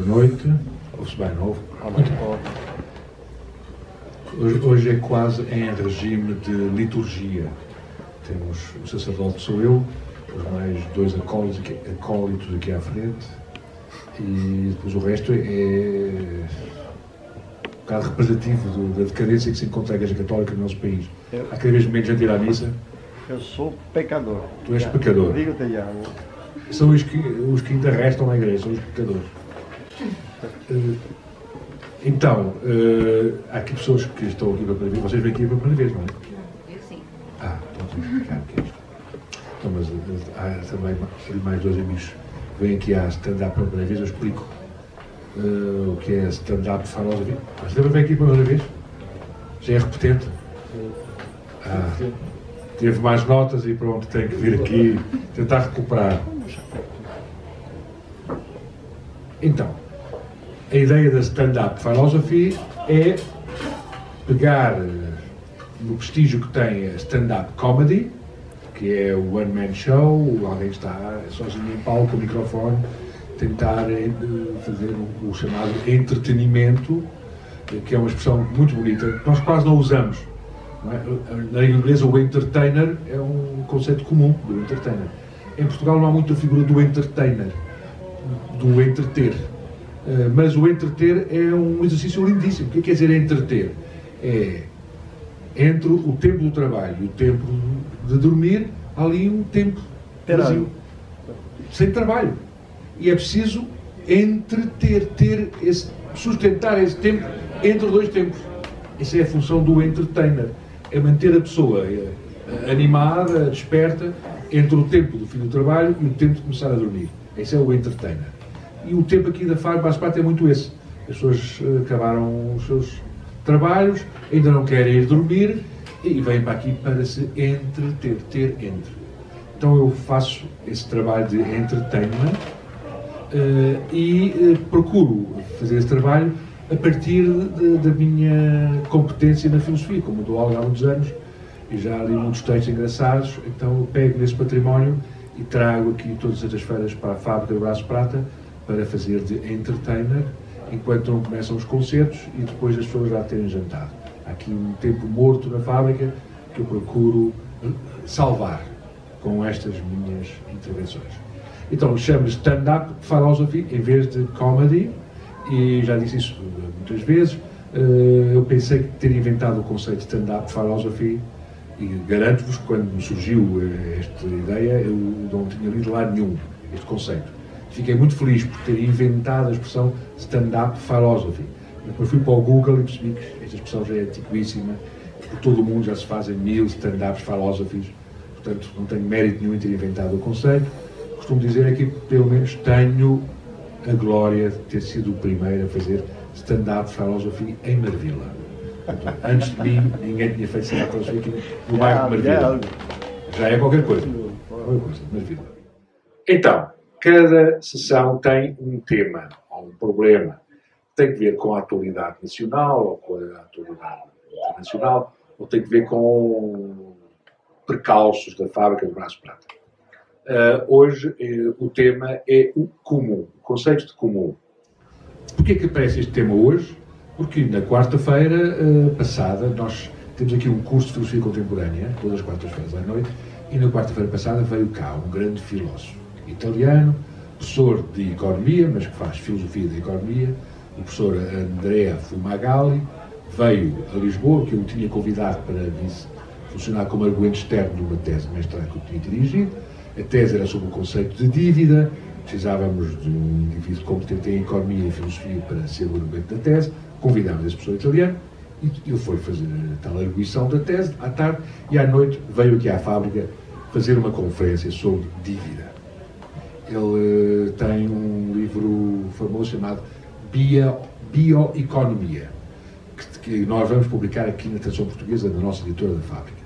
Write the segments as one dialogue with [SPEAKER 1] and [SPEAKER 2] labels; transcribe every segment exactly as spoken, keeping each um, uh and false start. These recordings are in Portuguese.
[SPEAKER 1] noite. Ouve-se bem, não ouve? Hoje, hoje é quase em regime de liturgia. Temos o sacerdote, sou eu, os mais dois acólitos aqui, acólitos aqui à frente, e depois o resto é um bocado representativo do, da decadência que se encontra a Igreja Católica no nosso país. Eu, Há cada vez menos gente ir à missa.
[SPEAKER 2] Eu sou pecador.
[SPEAKER 1] Tu és já, pecador.
[SPEAKER 2] Digo-te já.
[SPEAKER 1] São os que, os que ainda restam na igreja, são os pecadores. Uh, então, uh, há aqui pessoas que estão aqui pela primeira vez. Vocês vêm aqui pela primeira vez, não é?
[SPEAKER 3] Eu sim.
[SPEAKER 1] Ah, então vamos explicar o que é isto. Então, mas uh, há também mais dois amigos que vêm aqui à stand-up pela primeira vez. Eu explico uh, o que é stand-up famoso. Mas também vem aqui pela primeira vez? Já é repetente? Ah, teve mais notas e pronto, tem que vir aqui tentar recuperar. Então, a ideia da stand-up philosophy é pegar no prestígio que tem a stand-up comedy, que é o one-man show, alguém está sozinho em palco com o microfone, tentar fazer o, o chamado entretenimento, que é uma expressão muito bonita, que nós quase não usamos. Não é? Na língua inglesa, o entertainer é um conceito comum do entertainer. Em Portugal não há muito a figura do entertainer, do entreter. Uh, mas o entreter é um exercício lindíssimo. O que é que quer dizer entreter? É, entre o tempo do trabalho e o tempo de dormir, há ali um tempo vazio, sem trabalho. E é preciso entreter, ter esse, sustentar esse tempo entre dois tempos. Essa é a função do entertainer. É manter a pessoa animada, desperta, entre o tempo do fim do trabalho e o tempo de começar a dormir. Esse é o entertainer. E o tempo aqui da Fábio Baspato é muito esse. As pessoas acabaram os seus trabalhos, ainda não querem ir dormir e vêm para aqui para se entreter, ter entre. Então eu faço esse trabalho de entertainment uh, e uh, procuro fazer esse trabalho a partir de, da minha competência na filosofia, como dou aula há muitos anos e já li muitos textos engraçados, então eu pego nesse património e trago aqui todas as feiras para a Fábrica do Braço Prata para fazer de entertainer, enquanto não começam os concertos e depois as pessoas já terem jantado. Há aqui um tempo morto na fábrica que eu procuro salvar com estas minhas intervenções. Então chamo-me stand-up philosophy em vez de comedy, e já disse isso muitas vezes. Eu pensei que ter inventado o conceito de stand-up philosophy, e garanto-vos que quando me surgiu esta ideia eu não tinha lido lá nenhum este conceito. Fiquei muito feliz por ter inventado a expressão stand-up philosophy. Depois fui para o Google e percebi que esta expressão já é antiquíssima, por todo o mundo já se fazem mil stand-up philosophies, portanto não tenho mérito nenhum em ter inventado o conceito. Costumo dizer aqui que pelo menos tenho a glória de ter sido o primeiro a fazer stand-up philosophy em Marvila. Portanto, antes de mim, ninguém tinha feito stand-up philosophy aqui no bairro de Marvila. Já é qualquer coisa. Qualquer coisa, Marvila. Então, cada sessão tem um tema, ou um problema. Tem que ver com a atualidade nacional, ou com a atualidade internacional, ou tem que ver com precalços da Fábrica do Braço Prata. Uh, hoje uh, o tema é o comum, o conceito de comum. Porquê que aparece este tema hoje? Porque na quarta-feira uh, passada nós temos aqui um curso de filosofia contemporânea, todas as quartas-feiras à noite, e na quarta-feira passada veio cá um grande filósofo italiano, professor de economia, mas que faz filosofia de economia, o professor Andrea Fumagalli, veio a Lisboa, que eu o tinha convidado para vir funcionar como argumento externo de uma tese de mestrado que eu tinha dirigido. A tese era sobre o conceito de dívida, precisávamos de um indivíduo competente em economia e filosofia para ser o argumento da tese, convidámos esse professor italiano e ele foi fazer a tal arguição da tese à tarde e à noite veio aqui à fábrica fazer uma conferência sobre dívida. Ele uh, tem um livro famoso chamado Bio, Bioeconomia, que, que nós vamos publicar aqui na tradução portuguesa da nossa editora da fábrica,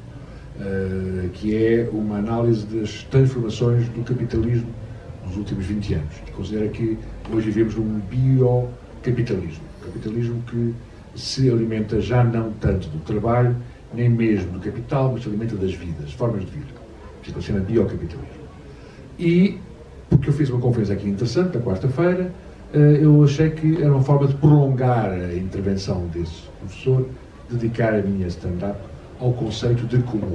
[SPEAKER 1] uh, que é uma análise das transformações do capitalismo nos últimos vinte anos. E considera que hoje vivemos num biocapitalismo, um capitalismo que se alimenta já não tanto do trabalho, nem mesmo do capital, mas se alimenta das vidas, formas de vida. Isso se chama biocapitalismo. E porque eu fiz uma conferência aqui interessante, na quarta-feira, eu achei que era uma forma de prolongar a intervenção desse professor, dedicar a minha stand-up ao conceito de comum.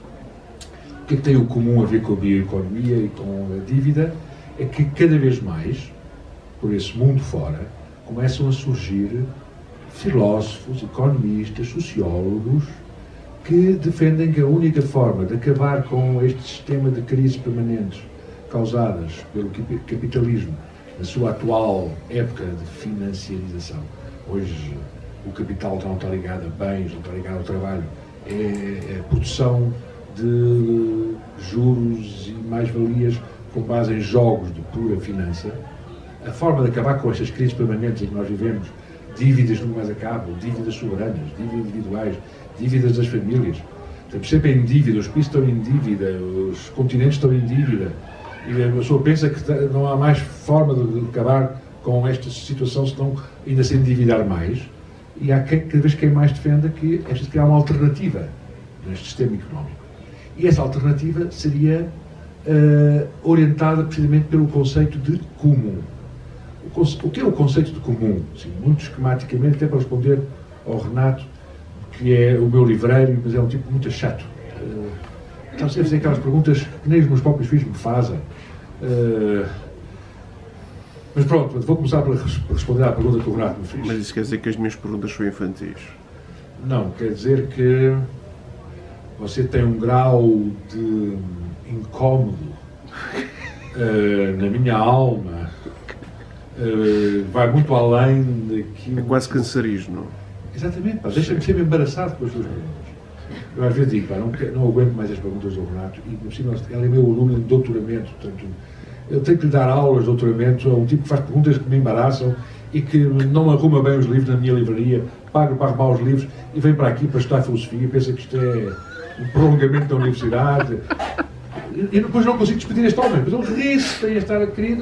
[SPEAKER 1] O que é que tem o comum a ver com a bioeconomia e com a dívida? É que cada vez mais, por esse mundo fora, começam a surgir filósofos, economistas, sociólogos, que defendem que a única forma de acabar com este sistema de crises permanentes causadas pelo capitalismo na sua atual época de financiarização, hoje o capital não está ligado a bens, não está ligado ao trabalho, é a produção de juros e mais-valias com base em jogos de pura finança. A forma de acabar com estas crises permanentes em que nós vivemos, dívidas nunca mais acabam, dívidas soberanas, dívidas individuais, dívidas das famílias, estamos sempre em dívida, os países estão em dívida, os continentes estão em dívida, e a pessoa pensa que não há mais forma de acabar com esta situação senão ainda se endividar mais, e há quem, cada vez quem mais defenda que é preciso criar uma alternativa neste sistema económico. E essa alternativa seria uh, orientada precisamente pelo conceito de comum. O, conce o que é o conceito de comum? Assim, muito esquematicamente, até para responder ao Renato, que é o meu livreiro, mas é um tipo muito chato. Uh, está sempre a fazer aquelas perguntas que nem os meus próprios filhos me fazem. Uh, mas pronto, vou começar por responder à pergunta que o Renato me fez.
[SPEAKER 3] Mas isso quer dizer que as minhas perguntas são infantis?
[SPEAKER 1] Não, quer dizer que você tem um grau de incómodo uh, na minha alma, uh, vai muito além daquilo...
[SPEAKER 3] É quase cancerígeno.
[SPEAKER 1] Exatamente, deixa-me ser embaraçado com as suas perguntas. Eu às vezes digo, pá, não, não aguento mais as perguntas do Renato, e por cima ela é meu aluno de doutoramento, portanto, eu tenho que lhe dar aulas de doutoramento a um tipo que faz perguntas que me embaraçam e que não arruma bem os livros na minha livraria, paga para arrumar os livros e vem para aqui para estudar filosofia, pensa que isto é um prolongamento da universidade. E, e depois não consigo despedir este homem, mas ele ri-se, tem a estar querido.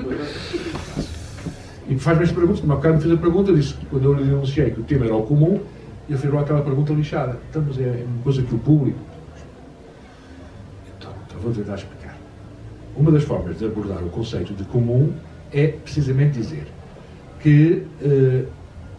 [SPEAKER 1] E faz-me esta pergunta, como há bocado me fez a pergunta, disse que quando eu lhe anunciei que o tema era o comum, ele fez logo aquela pergunta lixada. Então, mas é uma coisa que o público... Então, então vou tentar explicar. Uma das formas de abordar o conceito de comum é precisamente dizer que uh,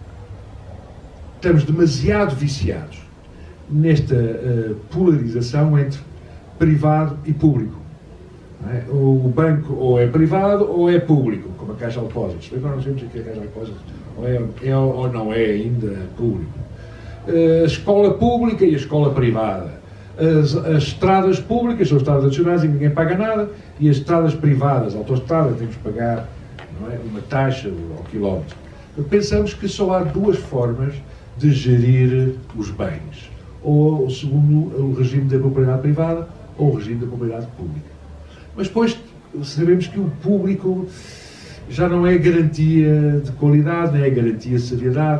[SPEAKER 1] estamos demasiado viciados nesta uh, polarização entre privado e público. Não é? O banco ou é privado ou é público, como a Caixa de Depósitos. Agora não sabemos o que é a Caixa de Depósitos, ou é, é ou não é ainda público. Uh, a escola pública e a escola privada. As, as estradas públicas são estradas nacionais e ninguém paga nada, e as estradas privadas, a autoestrada, temos que pagar, não é, uma taxa ao quilómetro. Pensamos que só há duas formas de gerir os bens, ou segundo o regime da propriedade privada ou o regime da propriedade pública. Mas depois sabemos que o público já não é garantia de qualidade, nem é garantia de seriedade.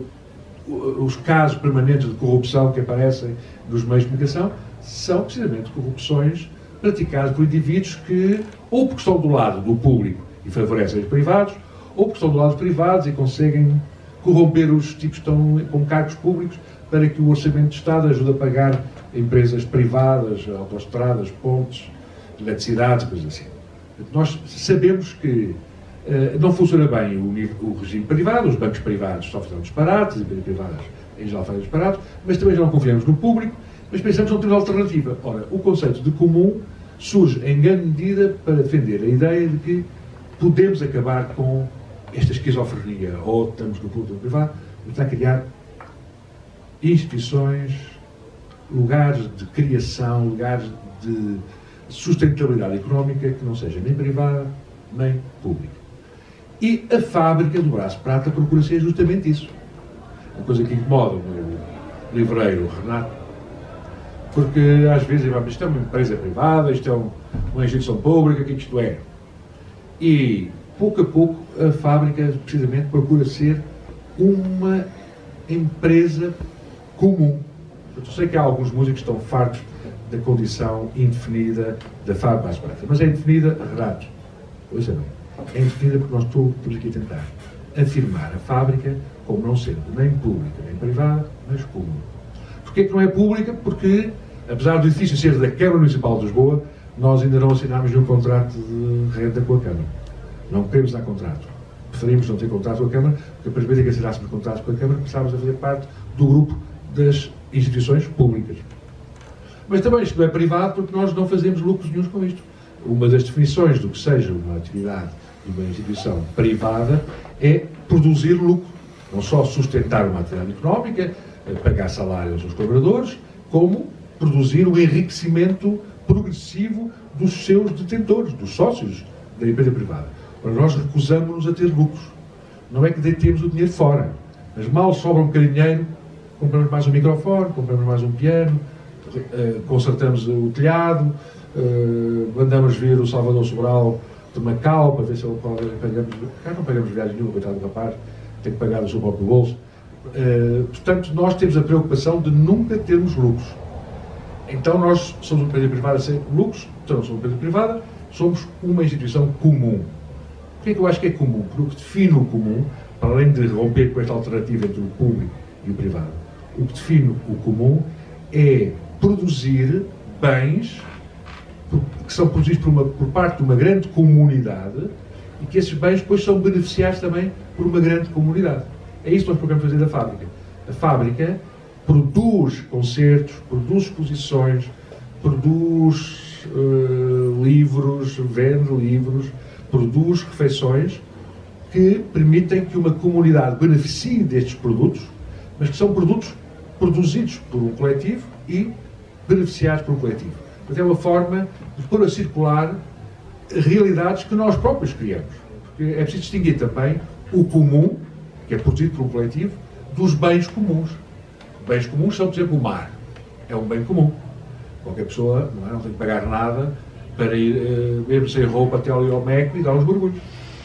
[SPEAKER 1] Os casos permanentes de corrupção que aparecem nos meios de comunicação são precisamente corrupções praticadas por indivíduos que, ou porque estão do lado do público e favorecem os privados, ou porque estão do lado dos privados e conseguem corromper os tipos que estão com cargos públicos para que o orçamento de Estado ajude a pagar empresas privadas, autoestradas, pontes, eletricidade, coisas assim. Nós sabemos que uh, não funciona bem o, o regime privado, os bancos privados só fazem disparates, as empresas privadas em geral fazem disparates, mas também já não confiamos no público, mas pensamos que não temos alternativa. Ora, o conceito de comum surge em grande medida para defender a ideia de que podemos acabar com esta esquizofrenia, ou estamos no público ou no privado, mas a criar instituições, lugares de criação, lugares de sustentabilidade económica que não seja nem privada, nem pública. E a fábrica do Braço Prata procura ser justamente isso. Uma coisa que incomoda o meu livreiro, Renato, porque às vezes isto é uma empresa privada, isto é um, uma instituição pública, o que isto é? E pouco a pouco a fábrica precisamente procura ser uma empresa comum. Eu sei que há alguns músicos que estão fartos da condição indefinida da fábrica Braço Prata, mas é indefinida, Renato, ouça bem, é indefinida porque nós todos estamos aqui a tentar afirmar a fábrica como não sendo nem pública nem privada, mas comum. Porquê que não é pública? Porque, apesar do edifício ser da Câmara Municipal de Lisboa, nós ainda não assinámos nenhum contrato de renda com a Câmara. Não queremos dar contrato. preferimos não ter contratos com a Câmara, porque a partir do momento em que assinássemos contratos com a Câmara, começámos a fazer parte do grupo das instituições públicas. Mas também isto não é privado, porque nós não fazemos lucros nenhums com isto. Uma das definições do que seja uma atividade de uma instituição privada é produzir lucro. Não só sustentar uma atividade económica, pagar salários aos colaboradores, como produzir o enriquecimento progressivo dos seus detentores, dos sócios da empresa privada. Ora, nós recusamos-nos a ter lucros. Não é que deitemos o dinheiro fora, mas mal sobra um bocadinho de dinheiro, compramos mais um microfone, compramos mais um piano, consertamos o telhado, mandamos vir o Salvador Sobral de Macau para ver se ele pode pagamos. Cá não pagamos viagem nenhuma, coitado do rapaz, tem que pagar do seu próprio bolso. Portanto, nós temos a preocupação de nunca termos lucros. Então, nós somos uma empresa privada sem lucros, então não somos uma empresa privada, somos uma instituição comum. O que é que eu acho que é comum? Porque o que define o comum, para além de romper com esta alternativa entre o público e o privado, o que define o comum é produzir bens que são produzidos por, uma, por parte de uma grande comunidade e que esses bens depois são beneficiados também por uma grande comunidade. É isso que nós procuramos fazer da fábrica. A fábrica produz concertos, produz exposições, produz uh, livros, vende livros, produz refeições que permitem que uma comunidade beneficie destes produtos, mas que são produtos produzidos por um coletivo e beneficiados por um coletivo. Portanto, é uma forma de pôr a circular realidades que nós próprios criamos. Porque é preciso distinguir também o comum, que é produzido por um coletivo, dos bens comuns. Bens comuns são, por exemplo, o mar. É um bem comum. Qualquer pessoa não, é? não tem que pagar nada para ir, mesmo sem roupa, até ali ao Meco e dar uns mergulhos.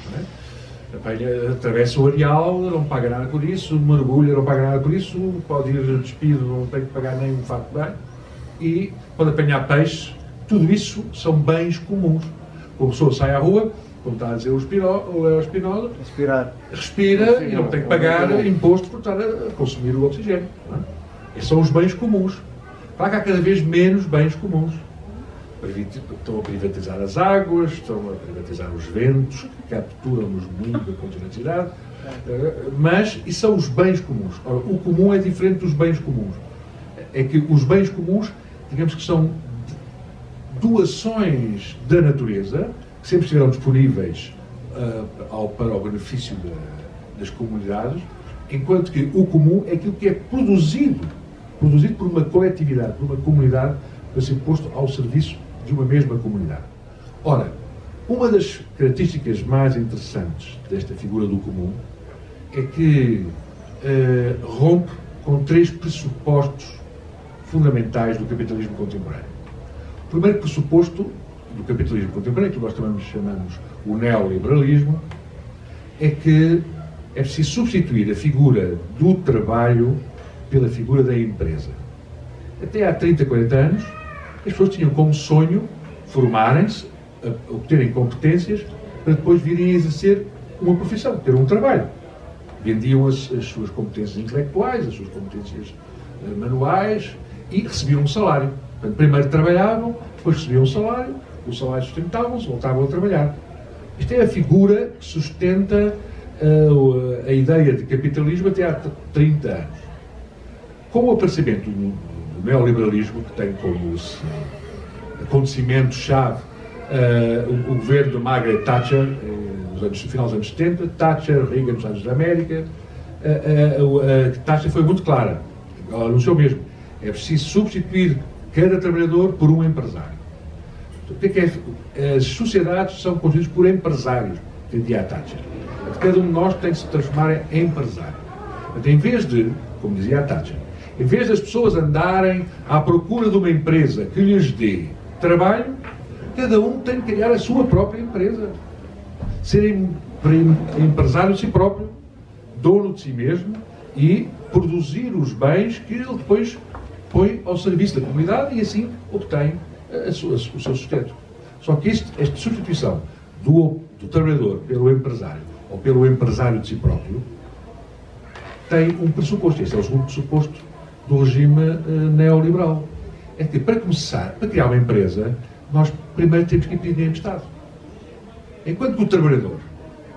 [SPEAKER 1] Atravessa o areal, não paga nada por isso, mergulha, não paga nada por isso, pode ir despido, não tem que pagar nem um fato de banho, e pode apanhar peixe. Tudo isso são bens comuns. Uma pessoa sai à rua, como está a dizer o Spinoza,
[SPEAKER 2] respirar.
[SPEAKER 1] respira e não tem que pagar imposto por estar a consumir o oxigênio. Não é? Esses são os bens comuns. Claro que há cada vez menos bens comuns. Estão a privatizar as águas, estão a privatizar os ventos, que capturam-nos muito da continentalidade, mas isso são os bens comuns. Ora, o comum é diferente dos bens comuns. É que os bens comuns, digamos que são doações da natureza, que sempre estiveram disponíveis uh, ao, para o benefício da, das comunidades, enquanto que o comum é aquilo que é produzido, produzido por uma coletividade, por uma comunidade, para ser posto ao serviço de uma mesma comunidade. Ora, uma das características mais interessantes desta figura do comum é que uh, rompe com três pressupostos fundamentais do capitalismo contemporâneo. O primeiro pressuposto do capitalismo contemporâneo, que nós também chamamos o neoliberalismo, é que é preciso substituir a figura do trabalho pela figura da empresa. Até há trinta, quarenta anos, as pessoas tinham como sonho formarem-se, obterem competências, para depois virem a exercer uma profissão, ter um trabalho. Vendiam as, as suas competências intelectuais, as suas competências uh, manuais e recebiam um salário. Portanto, primeiro trabalhavam, depois recebiam um salário, o salário sustentavam-se, voltavam a trabalhar. Isto é a figura que sustenta uh, a ideia de capitalismo até há trinta anos. Com o aparecimento do, do neoliberalismo, que tem como acontecimento-chave uh, o, o governo de Margaret Thatcher, uh, nos anos, no final dos anos setenta, Thatcher, Reagan nos anos da América, uh, uh, uh, Thatcher foi muito clara, ela anunciou mesmo, é preciso substituir cada trabalhador por um empresário. O que é que é? As sociedades são constituídas por empresários, dizia a Thatcher. Cada um de nós tem que se transformar em empresário. Portanto, em vez de, como dizia a Thatcher, em vez das pessoas andarem à procura de uma empresa que lhes dê trabalho, cada um tem que criar a sua própria empresa. Ser empresário de si próprio, dono de si mesmo e produzir os bens que ele depois põe ao serviço da comunidade e assim obtém a sua, o seu sustento. Só que este, esta substituição do, do trabalhador pelo empresário ou pelo empresário de si próprio tem um pressuposto. Este é o segundo pressuposto do regime uh, neoliberal. É que, para começar, para criar uma empresa, nós primeiro temos que pedir dinheiro emprestado. Enquanto que o trabalhador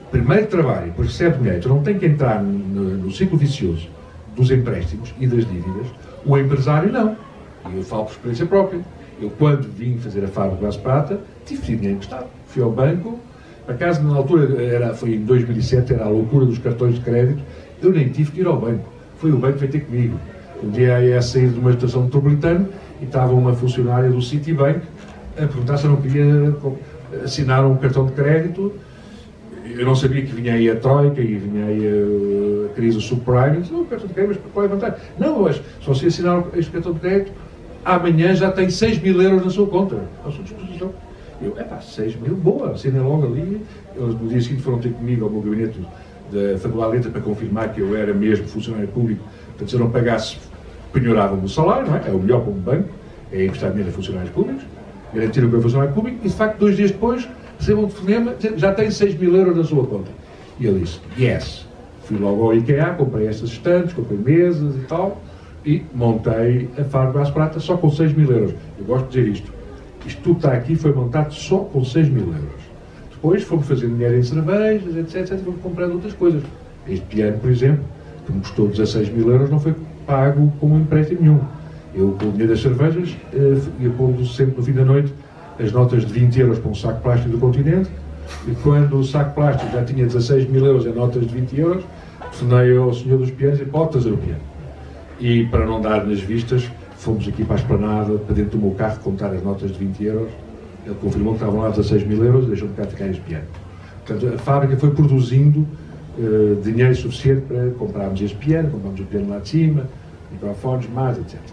[SPEAKER 1] primeiro trabalha e depois recebe dinheiro, então não tem que entrar no, no ciclo vicioso dos empréstimos e das dívidas, o empresário não. E eu falo por experiência própria. Eu, quando vim fazer a fábrica de Braço Prata, tive que dinheiro emprestado. Fui ao banco, por acaso, na altura, era, foi em dois mil e sete, era a loucura dos cartões de crédito, eu nem tive que ir ao banco. Foi o banco que veio ter comigo. Um dia ia sair de uma estação metropolitana e estava uma funcionária do Citibank a perguntar se eu não queria assinar um cartão de crédito. Eu não sabia que vinha aí a Troika e vinha aí a crise subprime. Eu disse, não, o cartão de crédito, mas qual é a vantagem? Não, mas se você assinar este cartão de crédito, amanhã já tem seis mil euros na sua conta, à sua disposição. Eu, é pá, seis mil, boa, assinei logo ali. Eles no dia seguinte foram ter comigo ao meu gabinete da Faculdade de Letras para confirmar que eu era mesmo funcionário público. Portanto, se eu não pagasse, penhoravam-me o salário, não é? É o melhor para um banco, é emprestar dinheiro a funcionários públicos, garantir o que é funcionário público, e de facto, dois dias depois, recebo um telefonema, já tem seis mil euros na sua conta. E eu disse, yes. Fui logo ao IKEA, comprei estas estantes, comprei mesas e tal, e montei a fábrica de Braço Prata só com seis mil euros. Eu gosto de dizer isto. Isto tudo está aqui, foi montado só com seis mil euros. Depois fomos fazendo dinheiro em cervejas, etc, etcétera, e fomos comprando outras coisas. Este piano, por exemplo, que me custou dezasseis mil euros, não foi pago com um empréstimo nenhum. Eu, com o dinheiro das cervejas, ia pondo sempre no fim da noite as notas de vinte euros para um saco plástico do Continente, e quando o saco plástico já tinha dezasseis mil euros em notas de vinte euros, telefonei ao senhor dos pianos e pode trazer o piano. E para não dar nas vistas, fomos aqui para a esplanada, para dentro do meu carro, contar as notas de vinte euros. Ele confirmou que estavam lá dezasseis mil euros e deixou-me cá ficar este piano. Portanto, a fábrica foi produzindo uh, dinheiro suficiente para comprarmos este piano, comprarmos o piano lá de cima, microfones, mais, etcétera.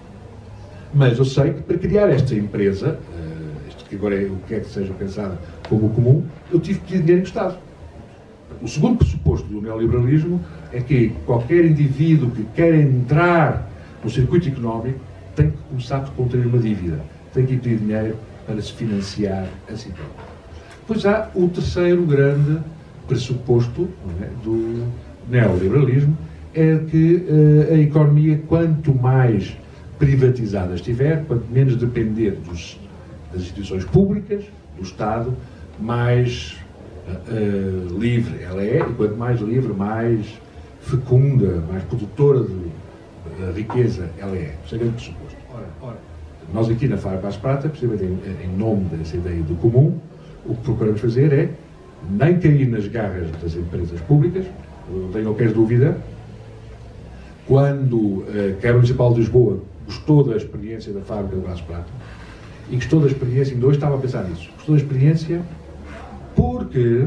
[SPEAKER 1] Mas eu sei que para criar esta empresa, uh, isto que agora é o que é que seja pensado como o comum, eu tive que pedir dinheiro emprestado. O segundo pressuposto do neoliberalismo é que qualquer indivíduo que quer entrar no circuito económico tem que começar por contrair uma dívida, tem que pedir dinheiro para se financiar a si próprio. Pois há o terceiro grande pressuposto, não é, do neoliberalismo, é que uh, a economia, quanto mais privatizada estiver, quanto menos depender dos, das instituições públicas, do Estado, mais uh, livre ela é, e quanto mais livre, mais fecunda, mais produtora de uh, riqueza ela é. Isso é grande pressuposto. Ora, ora, nós aqui na Fábrica de Braço Prata, precisamente em, em nome dessa ideia do comum, o que procuramos fazer é nem cair nas garras das empresas públicas. Não tenho qualquer dúvida, quando a Câmara Municipal de Lisboa gostou da experiência da Fábrica de Braço Prata, e gostou da experiência, ainda hoje estava a pensar nisso, gostou da experiência porque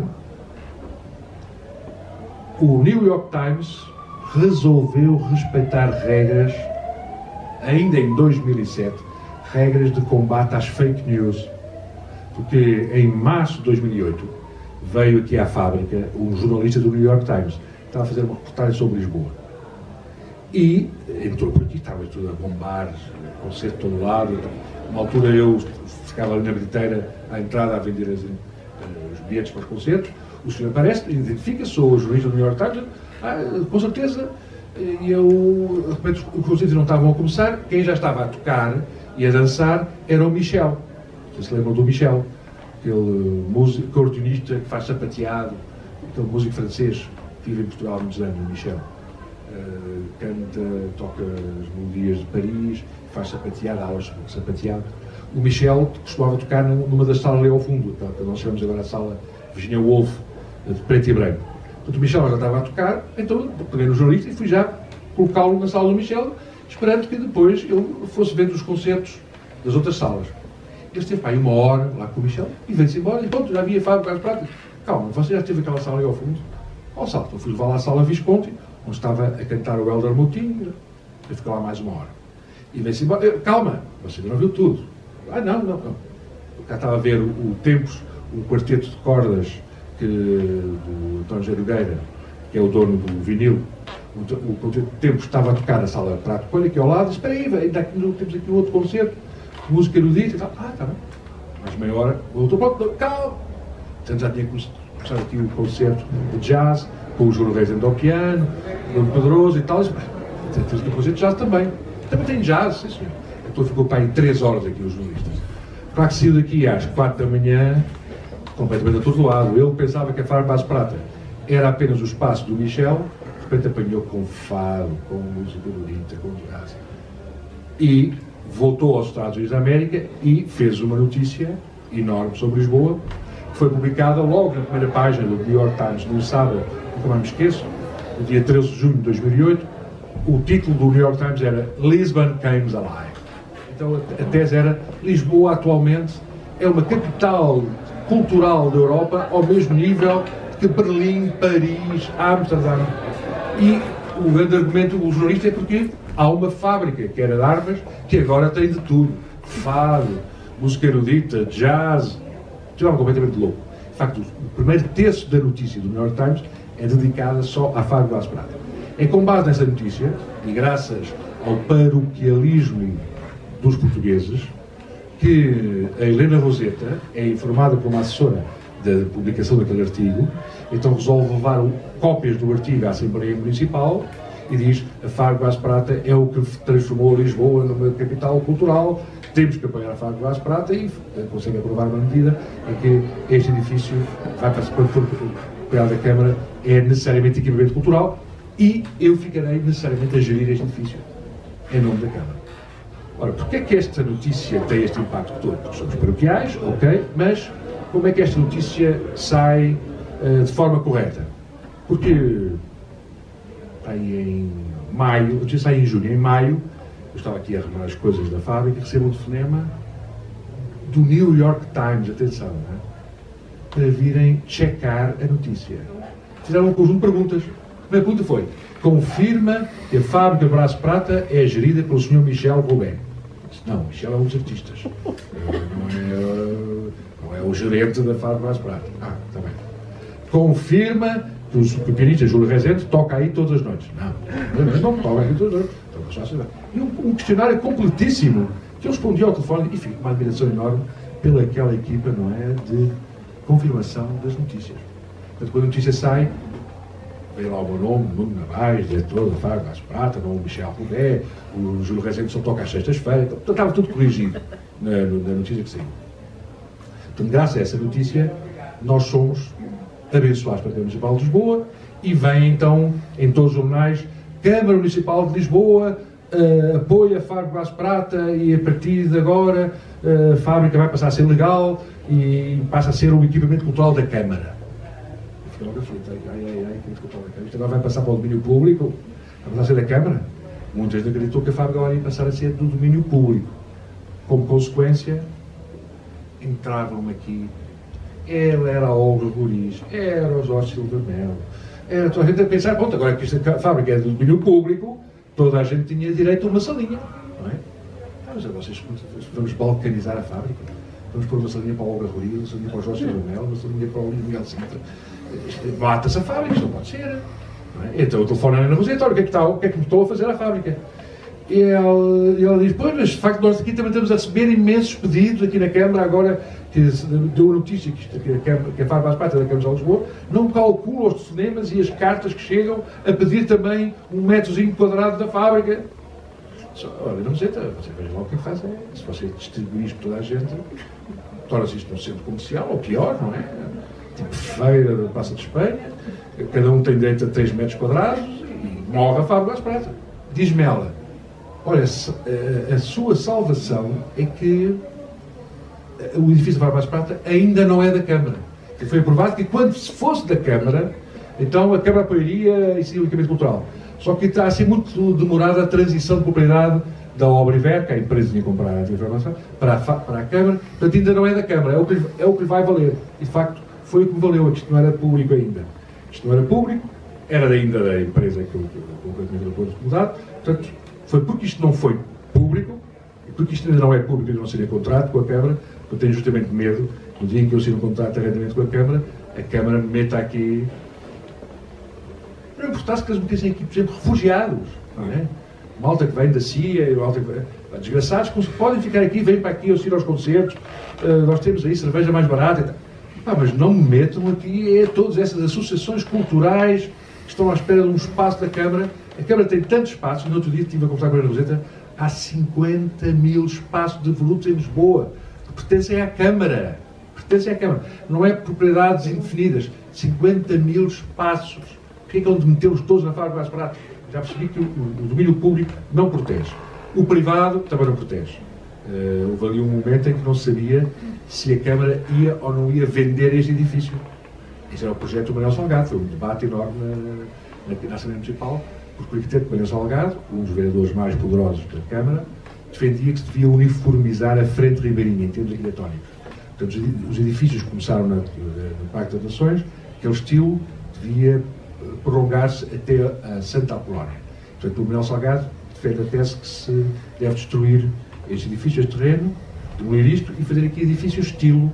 [SPEAKER 1] o New York Times resolveu respeitar regras, ainda em dois mil e sete, regras de combate às fake news, porque em março de dois mil e oito veio aqui à fábrica um jornalista do New York Times, que estava a fazer uma reportagem sobre Lisboa, e entrou por aqui, estava tudo a bombar, concerto de todo lado. Uma altura eu ficava ali na bilheteira à entrada a vender as, os bilhetes para os concertos. O senhor aparece, identifica, sou o jornalista do New York Times, ah, com certeza, e eu, de repente, os concertos não estavam a começar, quem já estava a tocar e a dançar era o Michel. Vocês se lembram do Michel? Aquele músico, acordeonista que faz sapateado, aquele músico francês que vive em Portugal há muitos anos, o Michel. Uh, canta, toca as melodias de Paris, faz sapateado, aulas de sapateado. O Michel costumava tocar numa das salas ali ao fundo, que nós chamamos agora a sala Virginia Woolf, de preto e branco. Portanto, o Michel já estava a tocar, então peguei no jornalista e fui já colocá-lo na sala do Michel, esperando que depois ele fosse vendo os concertos das outras salas. Ele esteve para aí uma hora lá com o Michel e veio-se embora e pronto, já havia Fábrica de Braço Prata. Calma, você já esteve aquela sala ali ao fundo? Ao salto, eu fui levar lá à sala Visconti, onde estava a cantar o Helder Moutinho, eu fiquei lá mais uma hora. E veio-se embora, calma, você não viu tudo. Ah, não, não, não. Eu cá estava a ver o, o Tempos, o quarteto de cordas que, do António José Nogueira, que é o dono do vinil. O, o quarteto de Tempos estava a tocar na sala de prato, põe aqui ao lado, e espera aí, ainda aqui, temos aqui outro concerto, música erudita e tal. Ah, está bem. Mais meia hora, voltou, pronto, calma. Portanto, já tinha começado aqui o concerto de jazz, com o Júlio Reis ao piano, o Bruno Pedroso e tal. E, temos aqui o concerto de jazz também. Também tem jazz, sim, senhor. Então ficou para aí três horas aqui os jornalistas. Claro que saiu daqui às quatro da manhã, completamente atordoado. Ele pensava que a Fábrica de Prata era apenas o espaço do Michel, de repente apanhou com fado, com música bonita, com jazz. E voltou aos Estados Unidos da América e fez uma notícia enorme sobre Lisboa, que foi publicada logo na primeira página do New York Times, no sábado, nunca mais me esqueço, no dia treze de junho de dois mil e oito. O título do New York Times era Lisbon Comes Alive. Então a tese era: Lisboa atualmente é uma capital cultural da Europa ao mesmo nível que Berlim, Paris, Amsterdã. E o grande argumento do jornalista é porque há uma fábrica que era de armas que agora tem de tudo: fado, música erudita, jazz. Estava completamente louco. De facto, o primeiro terço da notícia do New York Times é dedicada só à Fábrica de Prata. É com base nessa notícia, e graças ao paroquialismo dos portugueses, que a Helena Roseta é informada como assessora da publicação daquele artigo, então resolve levar cópias do artigo à Assembleia Municipal e diz: a Fábrica de Prata é o que transformou Lisboa numa capital cultural, temos que apoiar a Fábrica de Prata, e consegue aprovar uma medida em que este edifício vai passar, quando for apoiado da Câmara, é necessariamente equipamento cultural, e eu ficarei necessariamente a gerir este edifício em nome da Câmara. Ora, porquê é que esta notícia tem este impacto todo? Porque somos paroquiais, ok, mas como é que esta notícia sai uh, de forma correta? Porque aí em maio, a notícia sai em junho, em maio, eu estava aqui a arrumar as coisas da fábrica e recebo um telefonema do New York Times, atenção, não é? Para virem checar a notícia. Fizeram um conjunto de perguntas. A primeira pergunta foi: confirma que a Fábrica de Braço Prata é gerida pelo senhor Michel Robin? Não, Michel é um dos artistas. Não é, não é o gerente da Fábrica de Braço Prata. Ah, está bem. Confirma que o pianista Júlio Rezende toca aí todas as noites? Não, mas não toca aí todas as noites. E um, um questionário completíssimo, que eu respondi ao telefone e fico com uma admiração enorme pelaquela equipa, não é, de confirmação das notícias. Portanto, quando a notícia sai, vem lá o meu nome, Nuno Navais, diretor da Fábrica de Prata, não o Michel Roudet, o Júlio Rezende só toca às sextas-feiras, então estava tudo corrigido na, na notícia que saiu. Portanto, graças a essa notícia, nós somos abençoados pela Câmara Municipal de Lisboa, e vem então em todos os jornais: Câmara Municipal de Lisboa uh, apoia a Fábrica de Prata, e a partir de agora uh, a fábrica vai passar a ser legal e passa a ser um equipamento cultural da Câmara. Fica logo aflito: ai, ai, ai, equipamento cultural da Câmara. Isto agora vai passar para o domínio público, vai passar a ser da Câmara. Muita gente acreditou que a fábrica agora ia passar a ser do domínio público. Como consequência, entravam aqui. Ela era a Olga Roriz, era o Jorge Silva Melo, era toda a gente a pensar: pronto, agora que esta fábrica é do domínio público, toda a gente tinha direito a uma salinha, não é? Ah, mas vocês vamos balcanizar a fábrica, vamos pôr uma salinha para a Olga Roriz, uma salinha para o Jorge Silva Melo, uma salinha para o Luís Miguel Sintra. Mata-se a fábrica, isto não pode ser. Não é? Então eu telefono a Ana Roseta: o que é que está, o que é que me estou a fazer à fábrica? E ela, e ela diz: pois, mas de facto nós aqui também estamos a receber imensos pedidos aqui na Câmara, agora que deu a notícia que, isto, que, a, Câmara, que a Fábrica de Prata da Câmara de Lisboa não calcula os telefonemas e as cartas que chegam a pedir também um metrozinho quadrado da fábrica. Só, olha, não sei, você veja lá o que faz. É, se você distribuir isto para toda a gente, torna-se isto um centro comercial, ou pior, não é? Tipo feira da Praça de Espanha, cada um tem direito a três metros quadrados e morre a Fábrica de Prata. Diz-me ela: olha, a, a sua salvação é que o edifício da Fábrica de Prata ainda não é da Câmara. E foi aprovado que, quando se fosse da Câmara, então a Câmara apoiaria e seria o equipamento cultural. Só que está a ser muito demorada a transição de propriedade da Obra Iver, que a empresa tinha comprado a informação, para a, para a Câmara. Portanto, ainda não é da Câmara, é o, que, é o que lhe vai valer. E de facto, foi o que me valeu. Isto não era público ainda. Isto não era público, era ainda da empresa que eu completamente acordo mudado. Portanto, foi porque isto não foi público, e porque isto ainda não é público e não seria contrato com a Câmara. Eu tenho justamente medo, no dia em que eu assino um contrato arrendamento com a Câmara, a Câmara me meta aqui. Não importasse que eles metessem aqui, por exemplo, refugiados, não é? Malta que vem da C I A, malta que vem, desgraçados, que podem ficar aqui, vêm para aqui, assistir aos concertos, uh, nós temos aí cerveja mais barata e tal. Ah, mas não me metam aqui, é todas essas associações culturais que estão à espera de um espaço da Câmara. A Câmara tem tantos espaços, no outro dia estive a conversar com a Ana Roseta, há cinquenta mil espaços devolutos em Lisboa, que pertencem à Câmara. pertence à Câmara. Não é propriedades indefinidas. cinquenta mil espaços. Porquê é que onde metê-los todos na fábrica de pratos? Já percebi que o, o domínio público não protege. O privado também não protege. Uh, houve ali um momento em que não sabia se a Câmara ia ou não ia vender este edifício. Esse era o projeto do Manuel Salgado. Foi um debate enorme na, na, na Assembleia Municipal, porque o arquiteto Manuel Salgado, um dos vereadores mais poderosos da Câmara, defendia que se devia uniformizar a frente ribeirinha em termos arquitetónicos. Portanto, os edifícios começaram na, no Pacto das Nações, aquele estilo devia prolongar-se até a Santa Apolónia. Portanto, o Manuel Salgado defende a tese que se deve destruir estes edifícios de terreno, demolir isto e fazer aqui edifícios estilo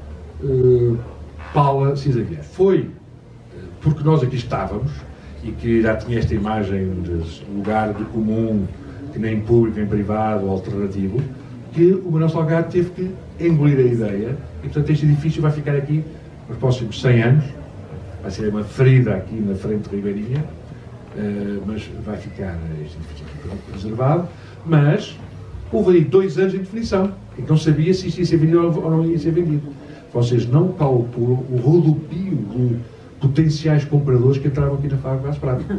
[SPEAKER 1] uh, Paula Cisa Vieira. Foi uh, porque nós aqui estávamos e que já tinha esta imagem de lugar de comum, que nem público, nem privado, alternativo, que o Manuel Salgado teve que engolir a ideia e, portanto, este edifício vai ficar aqui nos próximos cem anos, vai ser uma ferida aqui na frente de Ribeirinha, uh, mas vai ficar este edifício preservado, mas houve aí dois anos de definição, e não sabia se isto ia ser vendido ou não ia ser vendido. Vocês não calculam o rodopio de potenciais compradores que entravam aqui na fábrica de Prata.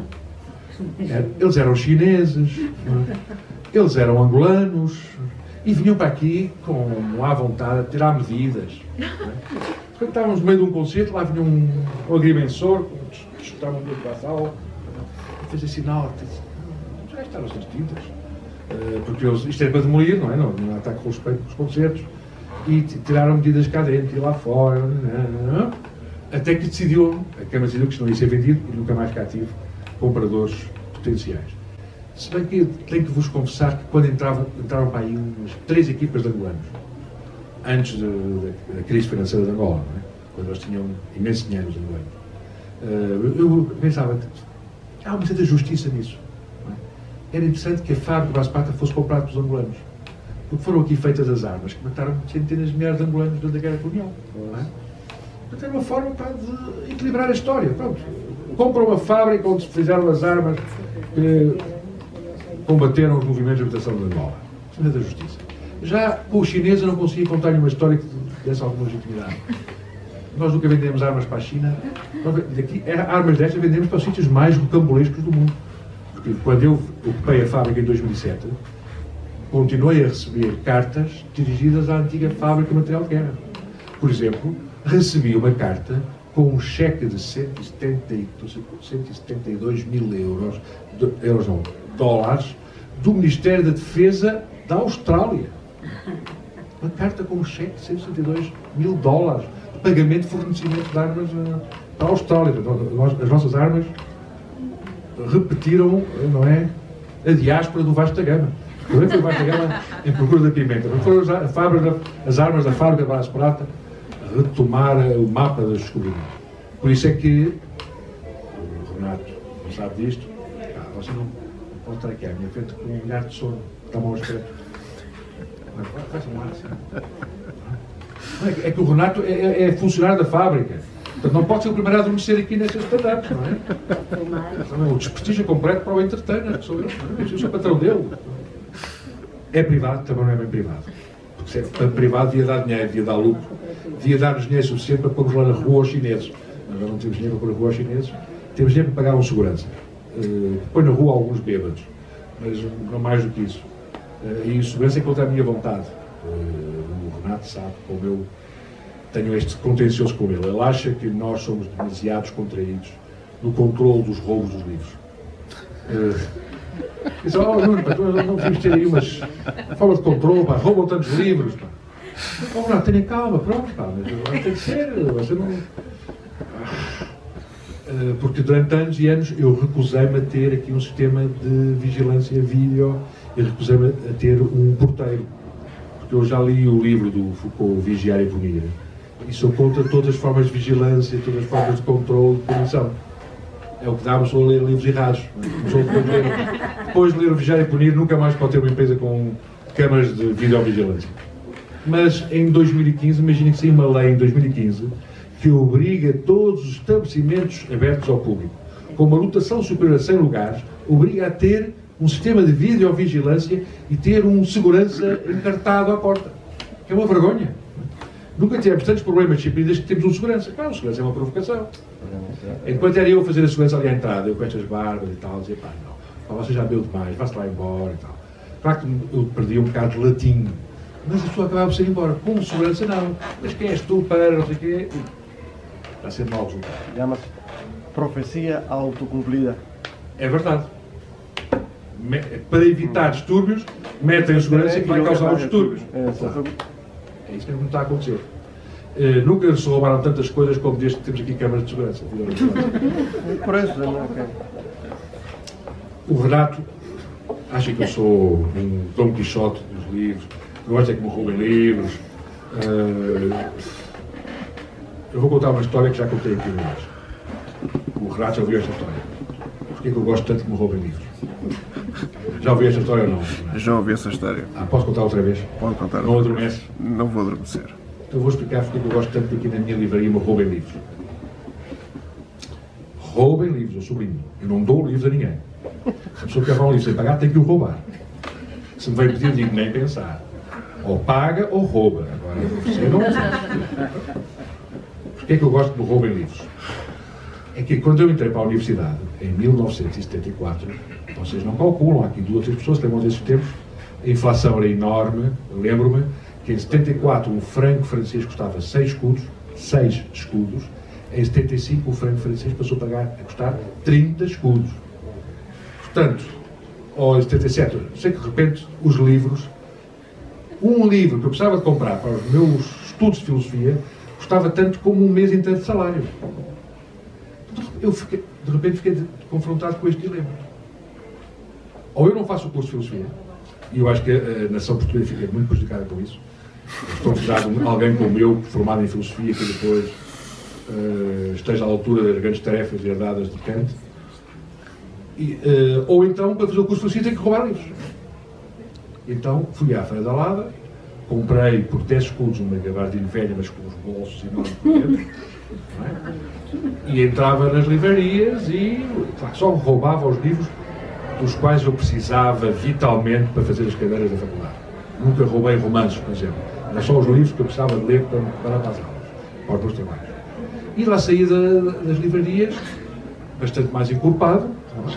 [SPEAKER 1] Eles eram chineses, eles eram angolanos, e vinham para aqui com à vontade a tirar medidas. Quando estávamos no meio de um concerto, lá vinha um, um agrimensor, que chutavam um para a sala, e fez esse sinal, já estavam certinhas. Uh, porque eles, isto é para demolir, não é? Não, não ataque com respeito com os concertos, e tiraram medidas cá dentro e lá fora, não, não, não, até que decidiu, a Câmara decidiu que isto não ia ser vendido e nunca mais cá tive compradores potenciais. Se bem que tenho que vos confessar que quando entravam, entraram para aí umas três equipas de angolanos, antes de, de, da crise financeira de Angola, não é? Quando eles tinham imenso dinheiro, os angolanos, uh, eu pensava que há uma certa justiça nisso. Era interessante que a fábrica de Brás-Prata fosse comprada pelos angolanos, porque foram aqui feitas as armas que mataram centenas de milhares de angolanos durante a Guerra Colonial. Não é? Portanto, era uma forma pá, de equilibrar a história. Pronto. Compram uma fábrica onde se fizeram as armas que combateram os movimentos de libertação de Angola. Isso é da justiça. Já com os chineses eu não conseguia contar nenhuma história que desse alguma legitimidade. Nós nunca vendemos armas para a China. Daqui, armas destas vendemos para os sítios mais rocambolescos do mundo. Porque quando eu ocupei a fábrica em dois mil e sete, continuei a receber cartas dirigidas à antiga fábrica de material de guerra. Por exemplo, recebi uma carta com um cheque de cento e setenta e dois mil euros, de, euros não, dólares, do Ministério da Defesa da Austrália. Uma carta com um cheque de cento e setenta e dois mil dólares de pagamento de fornecimento de armas para a Austrália. As nossas armas repetiram, não é, a diáspora do Vasco da Gama. Também foi o Vasco da Gama em procura da pimenta. Não foram a fábrica, as armas da fábrica de Brás-Prata a retomar o mapa dos descobrimentos. Por isso é que o Renato não sabe disto. Ah, você não pode estar aqui à minha frente com um olhar de sono. Está mal aspecto. Faz um ar assim. É que o Renato é, é funcionário da fábrica. Portanto, não pode ser o primeiro a adormecer aqui nestas stand-ups, não é? O desprestígio completo para o entertainer, sou eu, não é? Eu sou o patrão dele. É privado, também não é bem privado. Porque se é para privado, devia dar dinheiro, devia dar lucro, devia dar-nos dinheiro suficiente para pôrmos lá na rua aos chineses. Nós não temos dinheiro para pôr na rua aos chineses, temos dinheiro para pagar um segurança. Uh, põe na rua alguns bêbados, mas não mais do que isso. Uh, e o segurança é contra a minha vontade. Uh, o Renato sabe como eu tenho este contencioso com ele. Ele acha que nós somos demasiados contraídos no controle dos roubos dos livros. Uh, Diz, oh, Nuno, pá, não devíamos ter aí umas formas de controle, pá, roubam tantos livros. Pá. Oh, não, tenha calma, pronto, pá, mas tem que ser, você não... Uh, porque durante anos e anos eu recusei-me a ter aqui um sistema de vigilância vídeo e recusei-me a ter um porteiro. Porque eu já li o livro do Foucault, Vigiar e Punir, e sou contra todas as formas de vigilância, todas as formas de controle e punição. É o que dá a pessoa a ler livros errados. Depois de, ler, depois de ler o Vigiar e Punir, nunca mais pode ter uma empresa com câmaras de videovigilância. Mas em dois mil e quinze, imaginem que saiu uma lei em dois mil e quinze que obriga todos os estabelecimentos abertos ao público, com uma lotação superior a cem lugares, obriga a ter um sistema de videovigilância e ter um segurança encartado à porta. Que é uma vergonha. Nunca tivemos tantos problemas de disciplina desde que temos um segurança. Claro, o segurança é uma provocação. Enquanto era eu a fazer a segurança ali à entrada, eu com estas barbas e tal, dizia, pá, não, pá, você já bebeu demais, vá-se lá embora e tal. Claro que eu perdi um bocado de latim, mas a pessoa acabava por sair embora. Com segurança, não. Mas quem és tu para, não sei o quê? Está a ser mau resultado.
[SPEAKER 2] Chama-se profecia autocumplida.
[SPEAKER 1] É verdade. Me- Para evitar distúrbios, metem a segurança que vai causar os distúrbios.
[SPEAKER 2] É,
[SPEAKER 1] Claro. É isso que não está a acontecer. Eh, nunca se roubaram tantas coisas como desde que temos aqui câmaras de segurança.
[SPEAKER 2] por isso, não é?
[SPEAKER 1] O Renato acha que eu sou um Dom Quixote dos livros, que gosta é que me roubem livros. Eh, eu vou contar uma história que já contei aqui uma vez. O Renato já ouviu esta história. Porquê que eu gosto tanto que me roubem livros? Já ouviu esta história ou não?
[SPEAKER 3] Já ouvi essa história.
[SPEAKER 1] Ah, posso contar outra vez?
[SPEAKER 3] Pode contar.
[SPEAKER 1] Não adormece?
[SPEAKER 3] Não vou adormecer.
[SPEAKER 1] Então vou explicar porque eu gosto tanto que aqui na minha livraria me roubem livros. Roubem livros, eu sublinho. Eu não dou livros a ninguém. Se a pessoa quer roubar um livro sem pagar, tem que o roubar. Se me vem pedir, digo nem pensar. Ou paga ou rouba. Agora, você não. Porquê é que eu gosto de me roubem livros? É que quando eu entrei para a universidade, em mil novecentos e setenta e quatro, vocês não calculam, há aqui duas ou três pessoas que lembram desses tempos, a inflação era enorme. Eu lembro-me que em setenta e quatro um franco francês custava seis escudos, seis escudos. Em setenta e cinco o franco francês passou a, pagar, a custar trinta escudos. Portanto, ou em setenta e sete, sei que de repente os livros, um livro que eu precisava de comprar para os meus estudos de filosofia, custava tanto como um mês inteiro de salário. Eu fiquei, de repente fiquei confrontado com este dilema. Ou eu não faço o curso de filosofia, e eu acho que a nação portuguesa fica muito prejudicada com isso. Estou a precisar de alguém como eu, formado em filosofia, que depois uh, esteja à altura das grandes tarefas herdadas de Kant. E, uh, ou então, para fazer o curso de filosofia, tenho que roubar livros. Então, fui à Feira da Lada, comprei por dez escudos uma gabardina velha, mas com os bolsos enormes por dentro. Não é? E entrava nas livrarias e, claro, só roubava os livros dos quais eu precisava vitalmente para fazer as cadeiras da faculdade. Nunca roubei romances, por exemplo. Era só os livros que eu precisava de ler para me preparar para as aulas, para os meus trabalhos. E lá saí da, das livrarias, bastante mais encorpado.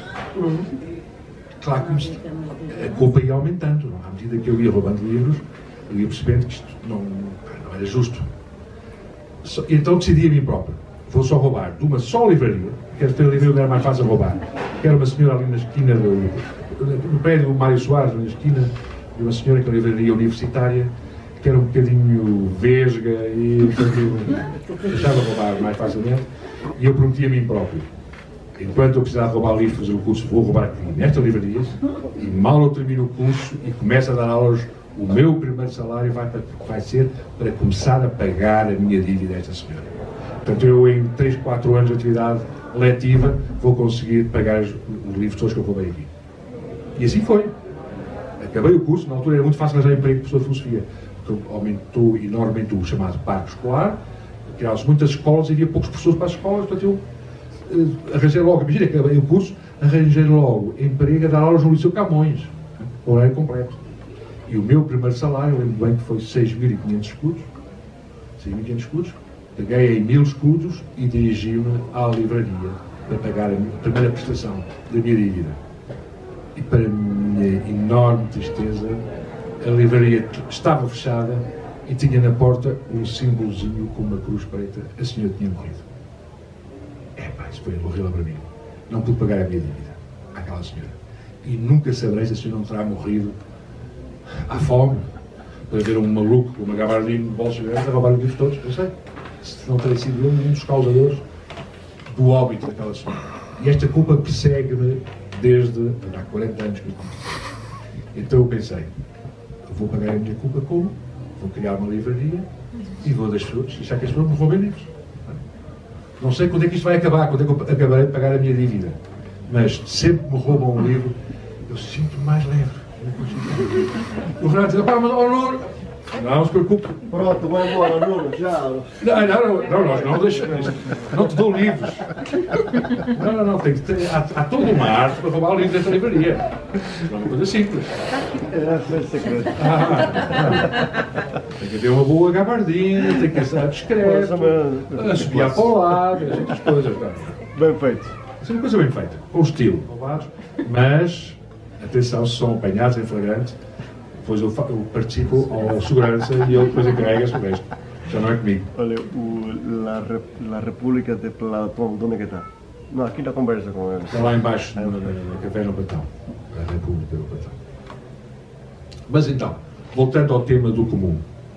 [SPEAKER 1] Claro que me, a culpa ia aumentando. Não? À medida que eu ia roubando livros, eu ia percebendo que isto não, não era justo. Só, então decidi a mim próprio. Vou só roubar de uma só livraria. Quero ter a livraria onde era mais fácil roubar. Quero uma senhora ali na esquina do... no prédio do Mário Soares, na esquina de uma senhora que é uma livraria universitária, que era um bocadinho vesga e deixava roubar mais facilmente. E eu prometi a mim próprio, enquanto eu precisava roubar livros para fazer o curso, vou roubar aqui nesta livraria, e mal eu termino o curso e começo a dar aulas, o meu primeiro salário vai, para, vai ser para começar a pagar a minha dívida a esta senhora. Portanto, eu em três, quatro anos de atividade letiva vou conseguir pagar os, os livros todos que eu roubei aqui. E assim foi. Acabei o curso, na altura era muito fácil arranjar emprego de professor de filosofia, porque aumentou enormemente o chamado parque escolar, criaram-se muitas escolas e havia poucos professores para as escolas, portanto eu uh, arranjei logo, imagina, acabei o curso, arranjei logo emprego a dar aulas no Liceu Camões, horário completo. E o meu primeiro salário, lembro bem que foi seis mil e quinhentos escudos, seis mil e quinhentos escudos, peguei em mil escudos e dirigi-me à livraria para pagar a minha primeira prestação da minha dívida. E para a minha enorme tristeza, a livraria estava fechada e tinha na porta um símbolozinho com uma cruz preta. A senhora tinha morrido. É pá, isso foi horrível para mim. Não pude pagar a minha dívida àquela senhora. E nunca saberei se a senhora não terá morrido à fome, para ver um maluco com uma gabardina de bolsos grandes a roubar os livros todos. Eu sei. Se não terei sido eu um dos causadores do óbito daquela senhora. E esta culpa persegue-me desde há quarenta anos que eu comecei. Então eu pensei, eu vou pagar a minha culpa como? Vou criar uma livraria e vou deixar, deixar que as pessoas me roubem livros. Não sei quando é que isto vai acabar, quando é que eu acabarei de pagar a minha dívida. Mas sempre que me roubam um livro, eu sinto-me mais leve. O Renato diz, pá, mas oh, não, Não se preocupe.
[SPEAKER 2] Pronto, vai embora, Nuno, tchau.
[SPEAKER 1] Não, não, não, não, nós não deixamos. Não te dou livros. Não, não, não. Tem que ter, há, há toda uma arte para roubar o livro desta livraria. Não é uma coisa simples.
[SPEAKER 2] É, foi secreto.
[SPEAKER 1] Ah, tem que haver uma boa gabardina, tem que ser discreto, assobiar para o lado, essas coisas. Não.
[SPEAKER 2] Bem feito.
[SPEAKER 1] Isso é uma coisa bem feita, com estilo. Mas, atenção, se são apanhados em flagrante, depois eu, eu participo ao segurança e ele depois encarrega-se o resto. Já não é comigo.
[SPEAKER 2] Olha, o, la, la República de Platão, onde é que está? Não, aqui na conversa com ele.
[SPEAKER 1] Está lá embaixo, no, no, no Café no Platão. A República do Platão. Mas então, voltando ao tema do comum.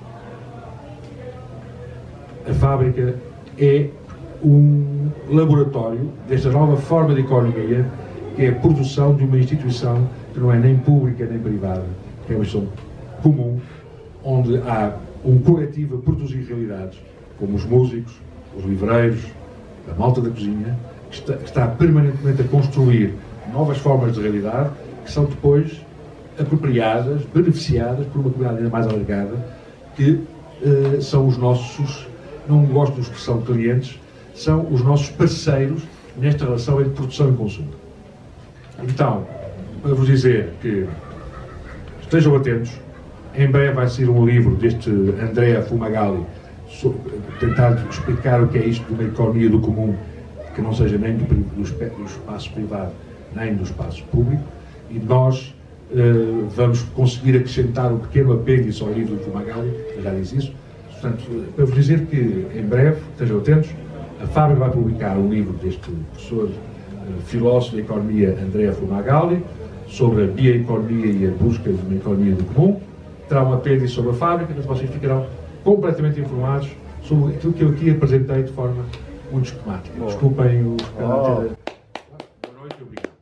[SPEAKER 1] A fábrica é um laboratório desta nova forma de economia, que é a produção de uma instituição que não é nem pública nem privada, que é uma instituição comum, onde há um coletivo a produzir realidades, como os músicos, os livreiros, a malta da cozinha, que está, que está permanentemente a construir novas formas de realidade, que são depois apropriadas, beneficiadas por uma comunidade ainda mais alargada, que uh, são os nossos, não gosto da expressão clientes, são os nossos parceiros nesta relação entre produção e consumo. Então, para vos dizer que estejam atentos, em breve vai sair um livro deste Andrea Fumagalli, sobre, tentando explicar o que é isto de uma economia do comum, que não seja nem do, do, do espaço privado, nem do espaço público, e nós uh, vamos conseguir acrescentar um pequeno apêndice ao livro do Fumagalli, já disse isso. Portanto, para vos dizer que em breve, estejam atentos, a Fábrica vai publicar um livro deste professor, uh, filósofo de economia Andrea Fumagalli, sobre a bioeconomia e a busca de uma economia do comum. Terá um apêndice sobre a fábrica, mas vocês ficarão completamente informados sobre aquilo que eu aqui apresentei de forma muito esquemática. Desculpem os canais. Oh. Boa noite e obrigado.